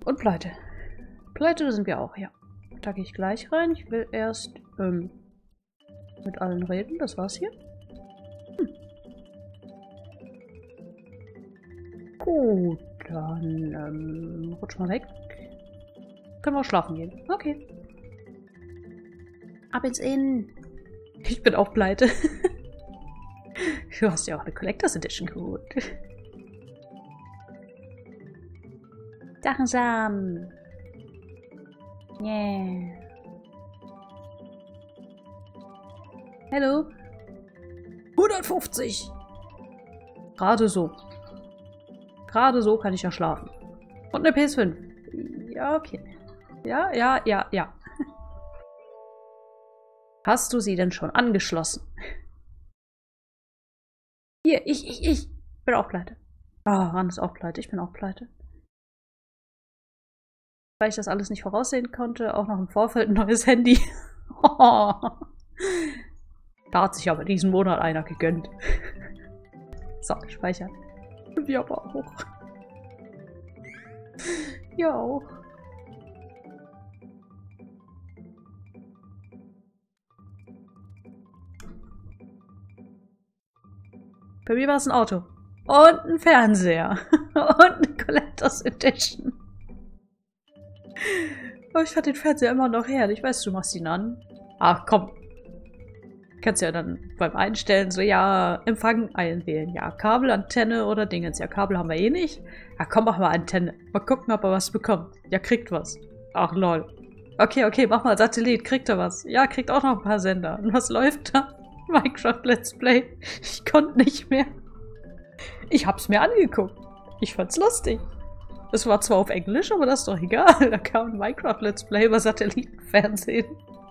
Und Pleite. Pleite sind wir auch, ja. Da gehe ich gleich rein. Ich will erst mit allen reden. Das war's hier. Gut, dann rutsch mal weg. Können wir auch schlafen gehen. Okay. Ab ins Inn. Ich bin auch pleite. Du hast ja auch eine Collectors Edition geholt. Drachensamen. Yeah. Hallo. 150. Gerade so. Gerade so kann ich ja schlafen. Und eine PS5. Ja, okay. Ja, ja, ja, ja. Hast du sie denn schon angeschlossen? Hier, ich bin auch pleite. Ah, Ran ist auch pleite. Ich bin auch pleite. Weil ich das alles nicht voraussehen konnte, auch noch im Vorfeld ein neues Handy. Da hat sich aber diesen Monat einer gegönnt. So, speichern. Wir aber auch. Ja auch. Bei mir war es ein Auto. Und ein Fernseher. Und eine Collectors Edition. Aber ich fand den Fernseher immer noch herrlich. Weißt du, machst ihn an. Ach komm. Kannst ja dann beim Einstellen so, ja, Empfang einwählen. Ja, Kabel, Antenne oder Dingens. Ja, Kabel haben wir eh nicht. Ja, komm, mach mal Antenne. Mal gucken, ob er was bekommt. Ja, kriegt was. Ach, lol. Okay, okay, mach mal Satellit. Kriegt er was? Ja, kriegt auch noch ein paar Sender. Und was läuft da? Minecraft Let's Play. Ich konnte nicht mehr. Ich hab's mir angeguckt. Ich fand's lustig. Es war zwar auf Englisch, aber das ist doch egal. Da kam ein Minecraft Let's Play über Satellitenfernsehen.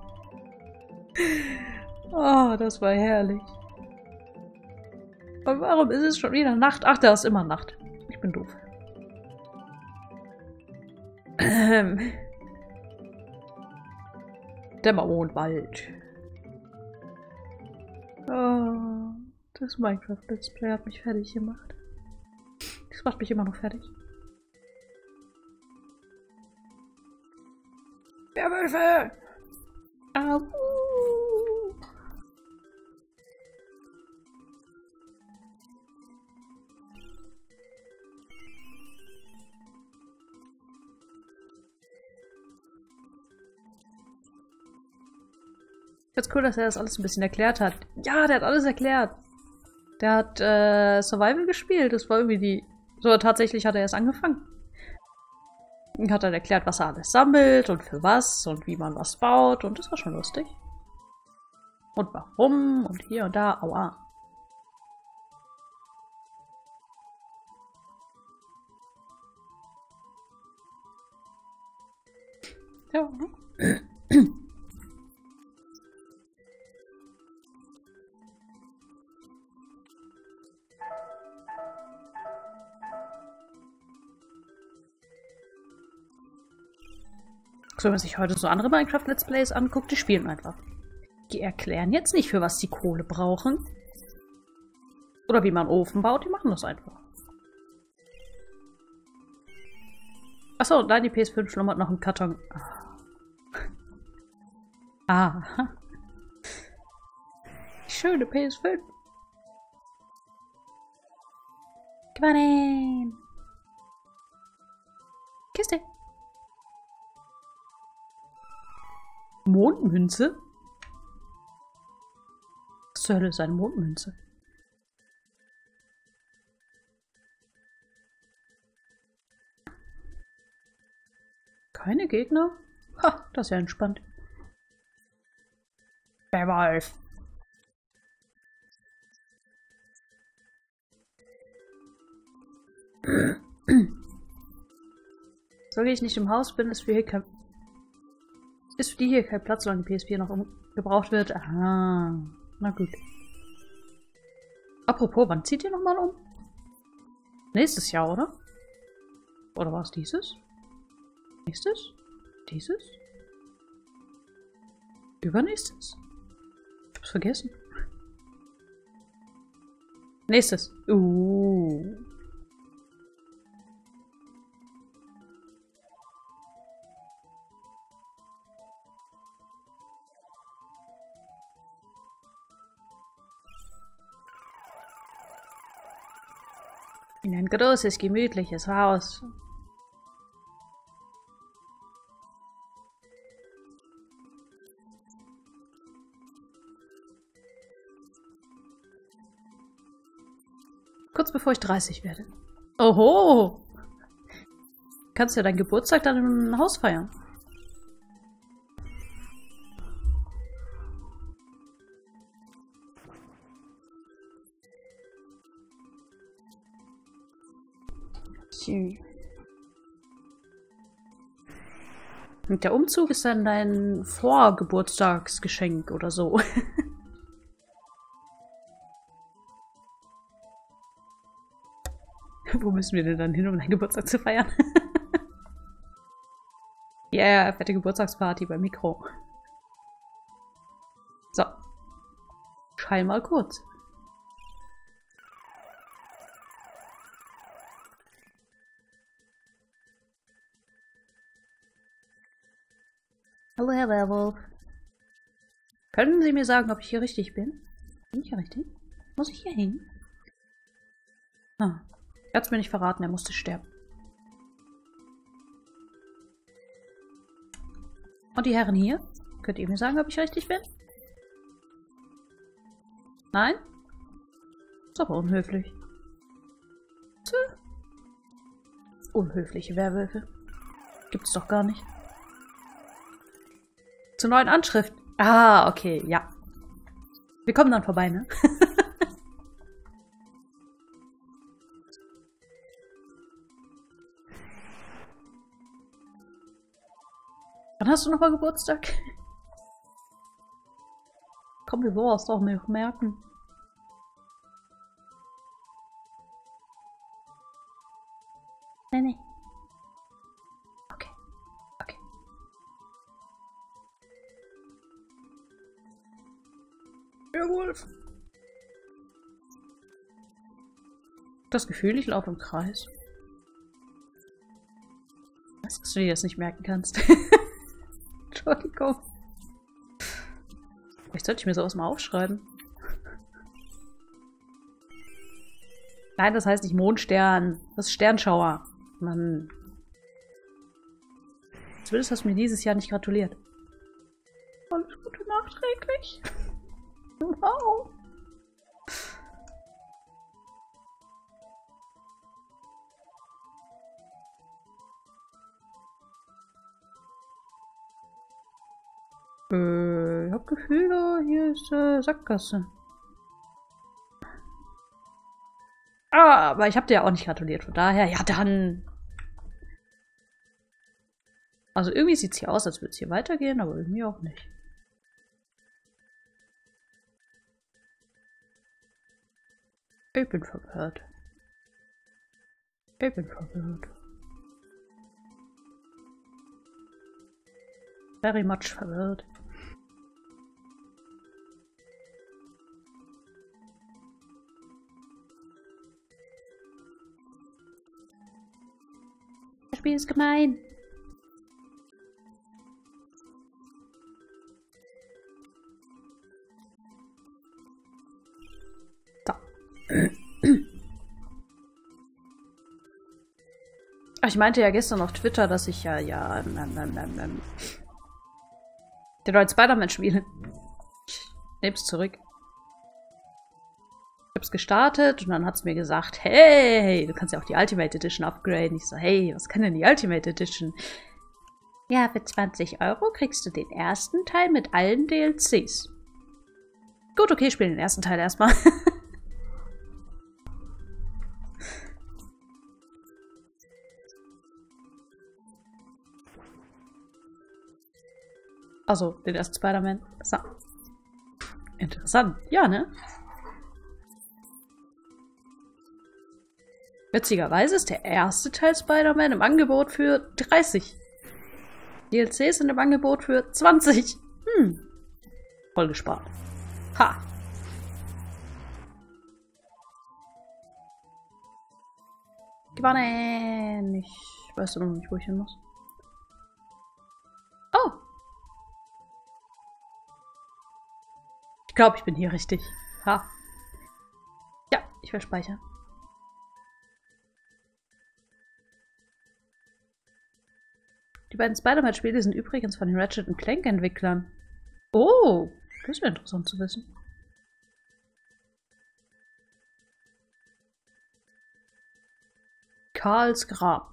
Oh, das war herrlich. Aber warum ist es schon wieder Nacht? Ach, da ist immer Nacht. Ich bin doof. Dämmermondwald. Oh, das Minecraft Let's Play hat mich fertig gemacht. Das macht mich immer noch fertig. Werwölfe! Au! Jetzt cool, dass er das alles ein bisschen erklärt hat. Ja, der hat alles erklärt. Der hat Survival gespielt. Das war irgendwie die... So, tatsächlich hat er erst angefangen. Und hat dann erklärt, was er alles sammelt und für was und wie man was baut. Und das war schon lustig. Und warum und hier und da. Aua. Ja. So, wenn man sich heute so andere Minecraft-Let's Plays anguckt, die spielen einfach. Die erklären jetzt nicht, für was die Kohle brauchen. Oder wie man einen Ofen baut, die machen das einfach. Achso, nein, die PS5 schlummert noch im Karton. Ah. Schöne PS5. Gewonnen. Kiste. Mondmünze? Was zur Hölle ist eine Mondmünze? Keine Gegner? Ha, das ist ja entspannt. Werwolf. Solange ich nicht im Haus bin, ist für die hier kein Platz, solange die PS4 noch gebraucht wird. Aha. Na gut. Apropos, wann zieht ihr nochmal um? Nächstes Jahr, oder? Oder war es dieses? Nächstes? Dieses? Übernächstes? Ich hab's vergessen. Nächstes. In ein großes, gemütliches Haus. Kurz bevor ich 30 werde. Oho! Kannst ja deinen Geburtstag dann im Haus feiern. Und der Umzug ist dann dein Vorgeburtstagsgeschenk oder so. Wo müssen wir denn dann hin, um deinen Geburtstag zu feiern? Yeah, fette Geburtstagsparty beim Mikro. So. Schall mal kurz. Hallo, Herr Werwolf. Können Sie mir sagen, ob ich hier richtig bin? Bin ich hier richtig? Muss ich hier hin? Ah. Er hat es mir nicht verraten, er musste sterben. Und die Herren hier? Könnt ihr mir sagen, ob ich richtig bin? Nein? Ist aber unhöflich. Unhöfliche Werwölfe. Gibt's doch gar nicht. Zur neuen Anschrift. Ah, okay, ja. Wir kommen dann vorbei, ne? Wann hast du nochmal Geburtstag? Komm, wir wollen es doch nicht merken. Nee, nee. Okay. Okay. Ja, Wolf. Das Gefühl, ich laufe im Kreis. Was, dass du dir das nicht merken kannst. Entschuldigung. Vielleicht sollte ich mir sowas mal aufschreiben. Nein, das heißt nicht Mondstern. Das ist Sternschauer. Mann. Zumindest hast du mir dieses Jahr nicht gratuliert. Alles Gute nachträglich. Wow. Ich hab Gefühle, hier ist Sackgasse. Ah, aber ich hab dir ja auch nicht gratuliert, von daher, ja dann. Also irgendwie sieht es hier aus, als würde es hier weitergehen, aber irgendwie auch nicht. Ich bin verwirrt. Ich bin verwirrt. Very much verwirrt. Das Spiel ist gemein. So. Ich meinte ja gestern auf Twitter, dass ich den neuen Spider-Man spiele. Ich nehm's zurück. Ich hab's gestartet und dann hat's mir gesagt, hey, du kannst ja auch die Ultimate Edition upgraden. Ich so, hey, was kann denn die Ultimate Edition? Ja, für 20 € kriegst du den ersten Teil mit allen DLCs. Gut, okay, ich spiele den ersten Teil erstmal. Also, den ersten Spider-Man. So. Interessant. Ja, ne? Witzigerweise ist der erste Teil Spider-Man im Angebot für 30. DLCs sind im Angebot für 20. Voll gespart. Ha. Gewonnen. Ich weiß noch nicht, wo ich hin muss. Oh. Ich glaube, ich bin hier richtig. Ha. Ja, ich will speichern. Die beiden Spider-Man-Spiele sind übrigens von den Ratchet Clank-Entwicklern. Oh, das wäre interessant zu wissen. Karls Grab.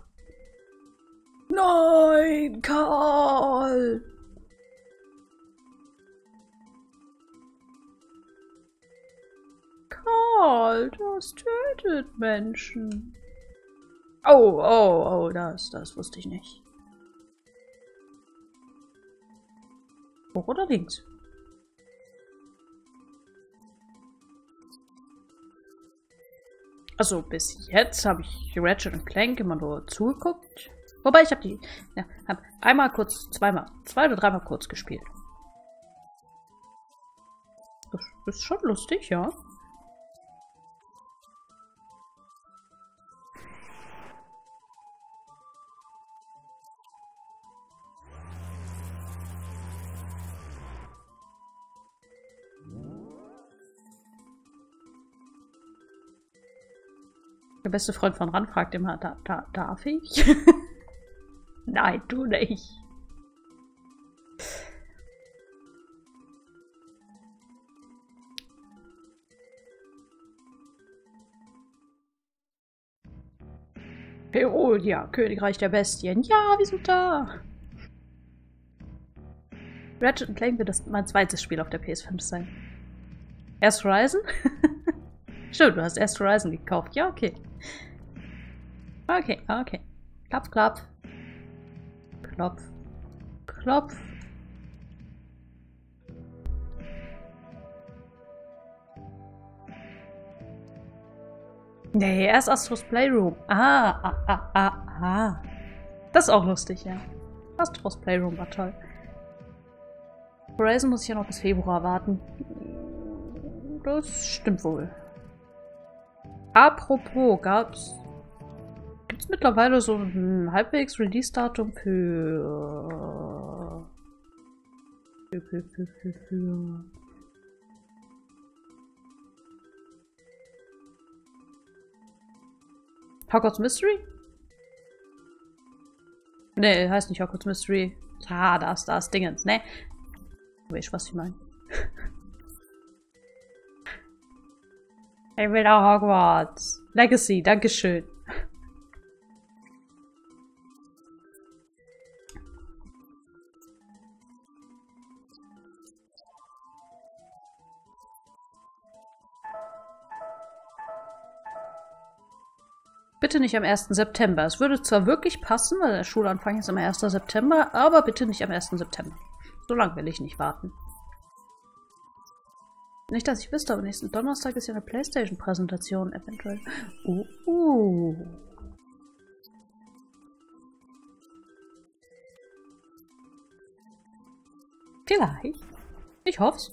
Nein, Karl! Karl, das tötet Menschen. Oh, oh, oh, das wusste ich nicht. Hoch oder links? Also bis jetzt habe ich Ratchet Clank immer nur zugeguckt. Wobei ich habe die, ja, hab einmal kurz, zwei oder dreimal kurz gespielt. Das ist schon lustig, ja. Der beste Freund von Ran fragt immer, darf ich? Nein, du nicht. Peolia, Königreich der Bestien. Ja, wir sind da. Ratchet Clank wird das mein zweites Spiel auf der PS5 sein. Erst Horizon? Stimmt, du hast erst Horizon gekauft. Ja, okay. Okay, okay. Klopf, klopf. Klopf. Klopf. Nee, erst Astros Playroom. Das ist auch lustig, ja. Astros Playroom war toll. Horizon muss ich ja noch bis Februar warten. Das stimmt wohl. Apropos, gibt's mittlerweile so ein halbwegs Release-Datum für Hogwarts Mystery? Nee, heißt nicht Hogwarts Mystery. Ah, da ist Dingens, ne? Du weißt, was ich meine. Ich will auch Hogwarts. Legacy, dankeschön. Bitte nicht am 1. September. Es würde zwar wirklich passen, weil der Schulanfang ist am 1. September, aber bitte nicht am 1. September. So lange will ich nicht warten. Nicht, dass ich wüsste, aber nächsten Donnerstag ist ja eine PlayStation-Präsentation eventuell. Vielleicht. Ich hoff's.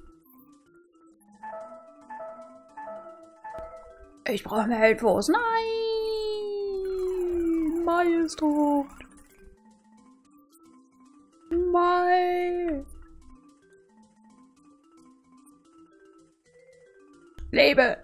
Ich brauche mehr Infos. Nein! Mai ist tot. Mai. Lebe!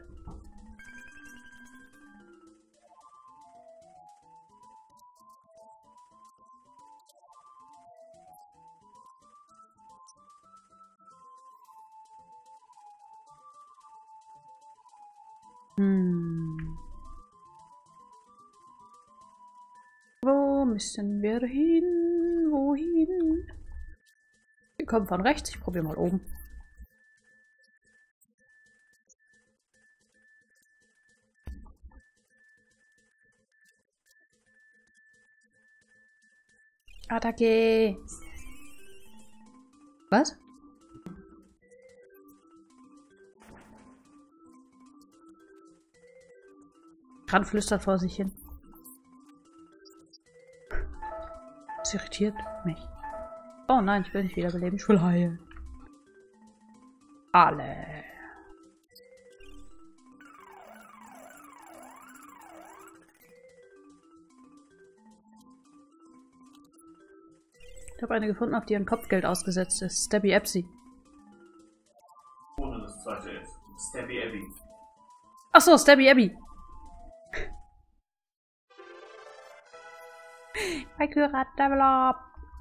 Wo müssen wir hin? Wohin? Wir kommen von rechts. Ich probiere mal oben. Attacke! Was? Ran flüstert vor sich hin. Das irritiert mich. Oh nein, ich will nicht wiederbeleben. Ich will heilen. Alle. Ich habe eine gefunden, auf die ein Kopfgeld ausgesetzt ist. Stabby Epsy. Ohne das zweite F. Stabby Abby. Achso, Stabby Abby. Valkyrat Level Up.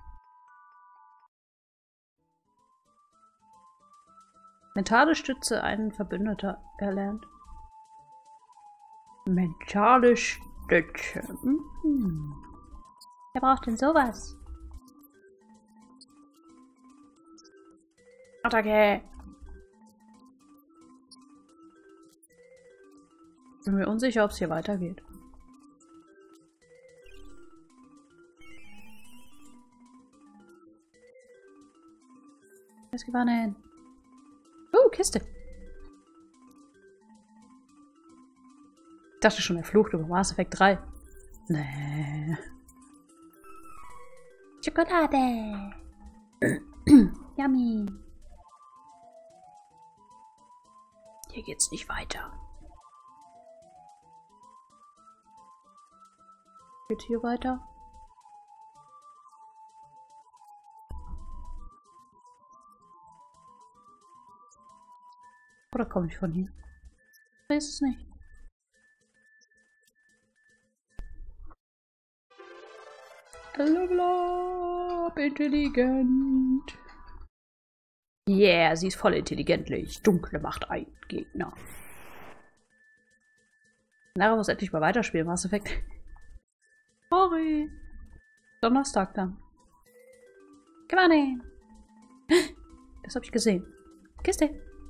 Mentale Stütze, einen Verbündeter erlernt. Mentale Stütze. Mhm. Wer braucht denn sowas? Attacke! Bin mir unsicher, ob es hier weitergeht. Was gewonnen? Kiste. Ich dachte schon, er flucht über Mass Effect 3. Nee. Schokolade. Yummy. Hier geht's nicht weiter. Geht hier weiter? Oder komme ich von hier? Ich weiß es nicht. Level up, intelligent. Yeah, sie ist voll intelligentlich. Dunkle Macht ein Gegner. Lara muss endlich mal weiterspielen, Mass Effect. Sorry. Donnerstag dann. Gewonnen. Das habe ich gesehen. Kiste.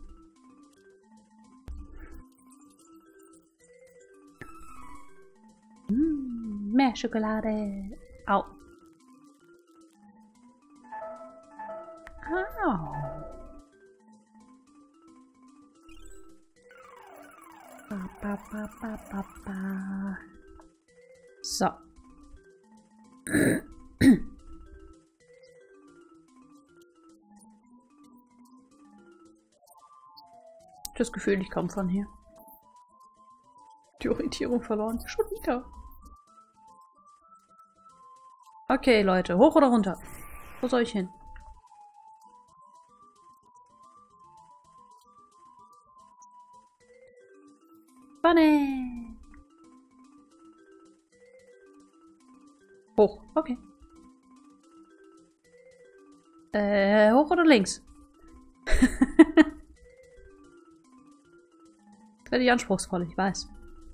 Mehr Schokolade. Au. Au. So. Das Gefühl, ich komme von hier. Die Orientierung verloren. Schon wieder. Okay, Leute. Hoch oder runter? Wo soll ich hin? Bunny! Hoch. Okay. Hoch oder links? Das werde ich anspruchsvoll, ich weiß.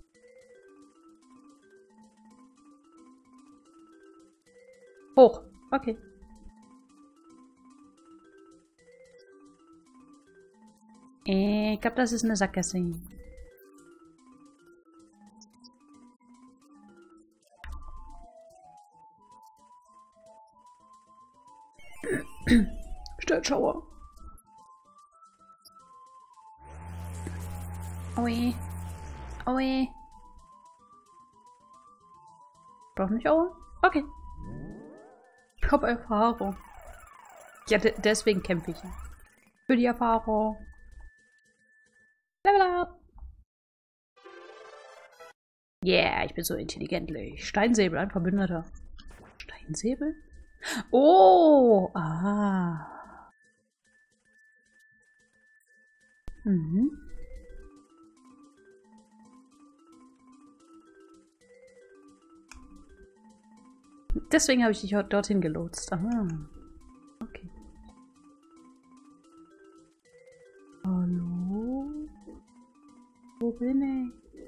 Hoch. Okay. Ich glaube, das ist eine Sackgasse. Sternschauer. Aui. Aui. Braucht nicht Aue? Okay. Ich habe Erfahrung. Ja, deswegen kämpfe ich. Für die Erfahrung. Level up. Yeah, ich bin so intelligentlich. Steinsäbel, ein Verbündeter. Steinsäbel? Oh! Ah. Mhm. Deswegen habe ich dich dorthin gelotst. Aha. Okay. Hallo? Wo bin ich?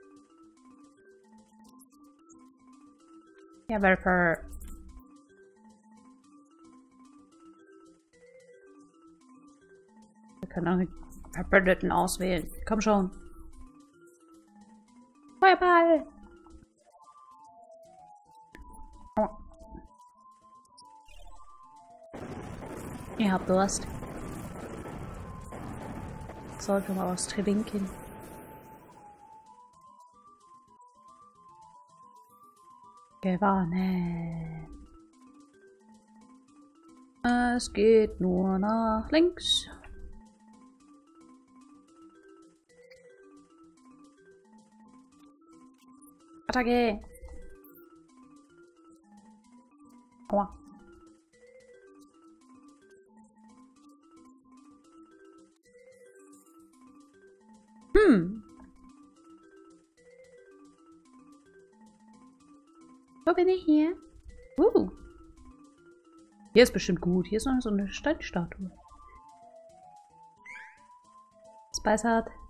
Ja, Werfer. Wir können auch einen Verbündeten auswählen. Komm schon. Feuerball! Oh. Ihr habt Durst. Sollte mal was trinken. Gewonnen. Es geht nur nach links. Attacke! Aua. Wo bin ich hier? Hier ist bestimmt gut. Hier ist noch so eine Steinstatue. Spicehard.